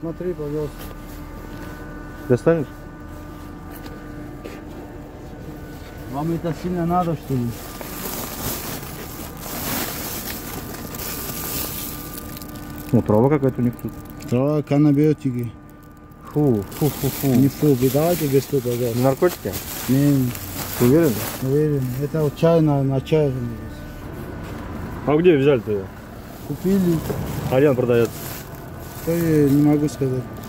Смотри, пожалуйста. Достанешь? Вам это сильно надо, что ли? Ну, трава какая-то у них тут. Трава, каннабиотики. Фу. Не фу, давайте без фу, пожалуйста. Наркотики? Не, Ты уверен? уверен. Это вот чай на чай. А где взяли-то ее? Купили. А где он продается? То я не могу сказать.